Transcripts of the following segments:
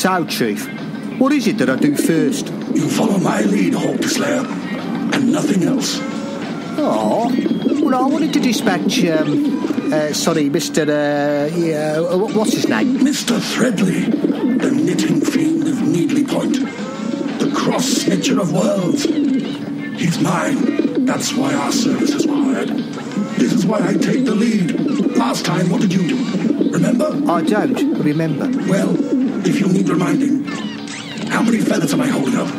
So, Chief, what is it that I do first? You follow my lead, Hawk Slayer, and nothing else. Oh, well, I wanted to dispatch, Mr. What's his name? Mr. Threadley, the knitting fiend of Needley Point, the cross-snitcher of worlds. He's mine. That's why our services were hired. This is why I take the lead. Last time, what did you do? Remember? I don't remember. Well, if you need reminding, how many feathers am I holding up?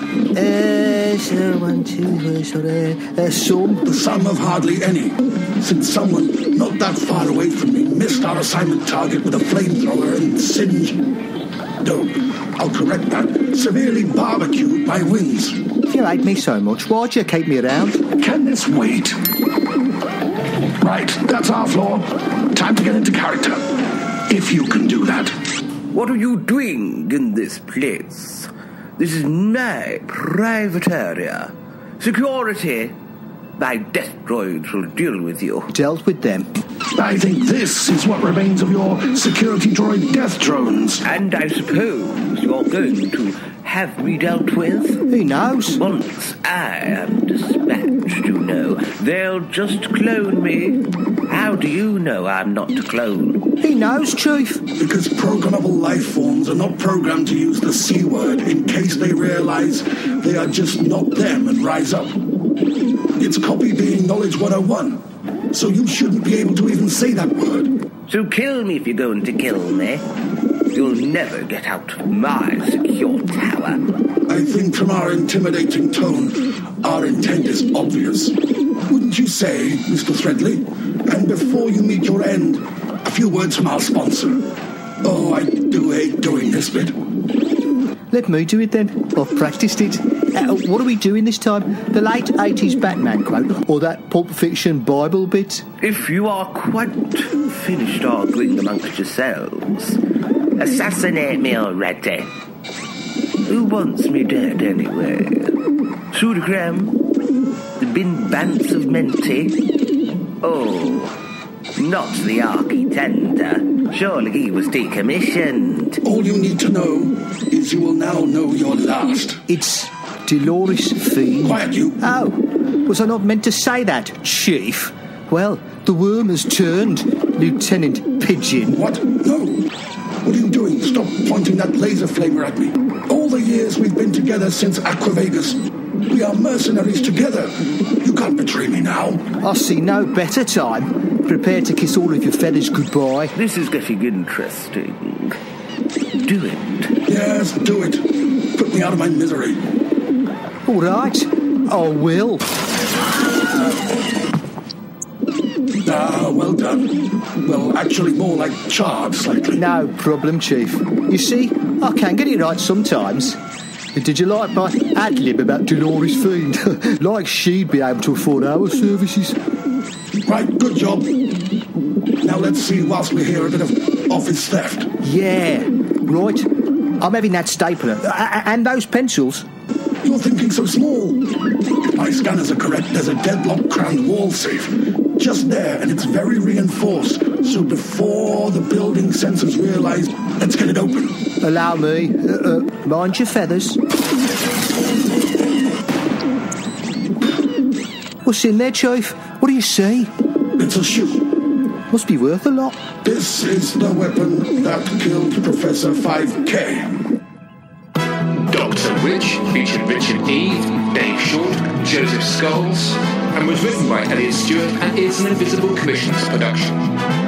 One, two, some. The sum of hardly any, since someone not that far away from me missed our assignment target with a flamethrower and singed... No, I'll correct that. Severely barbecued by winds. If you hate me so much, why'd you keep me around? Can this wait? Right, that's our floor. Time to get into character. If you can do that. What are you doing in this place? This is my private area. Security. My death droids will deal with you. Dealt with them. I think this is what remains of your security droid death drones. And I suppose you're going to have me dealt with? Who knows? Once I am dispatched, you know, they'll just clone me. How do you know I'm not a clone? He knows, Chief. Because programmable life forms are not programmed to use the C word in case they realize they are just not them and rise up. It's copy being knowledge 101. So you shouldn't be able to even say that word. So kill me if you're going to kill me. You'll never get out of my secure tower. I think from our intimidating tone, our intent is obvious. Wouldn't you say, Mr. Threadley? And before you meet your end, a few words from our sponsor. Oh, I do hate doing this bit. Let me do it then. I've practiced it. What are we doing this time? The late 80s Batman quote? Or that Pulp Fiction Bible bit? If you are quite finished arguing amongst yourselves, assassinate me already. Who wants me dead anyway? Sudacram? The bin bants of Menti? Oh, not the Architender. Surely he was decommissioned. All you need to know is you will now know your last. It's Dolores Fiend. Quiet, you. Oh, was I not meant to say that, Chief? Well, the worm has turned, Lieutenant Pigeon. What? No. What are you doing? Stop pointing that laser flamer at me. All the years we've been together since Aquavegas. We are mercenaries together. You can't betray me now. I see no better time. Prepare to kiss all of your feathers goodbye. This is getting interesting. Do it. Yes, do it. Put me out of my misery. All right, I will. Ah, well done. Well, actually more like charred slightly. No problem, Chief. You see, I can get it right sometimes. Did you like my ad-lib about Dolores Fiend? Like she'd be able to afford our services. Right, good job. Now let's see, whilst we're here, a bit of office theft. Yeah, right. I'm having that stapler. And those pencils. You're thinking so small. My scanners are correct. There's a deadlock-crowned wall safe. Just there, and it's very reinforced. So before the building sensors realise, let's get it open. Allow me. Mind your feathers. What's in there, Chief? What do you see? It's a shoe. Must be worth a lot. This is the weapon that killed Professor 5K. Dr. Rich featured Richard Eve, Dave Short, Joseph Scholes, and was written by Elliot Stewart and is an Invisible Commissions production.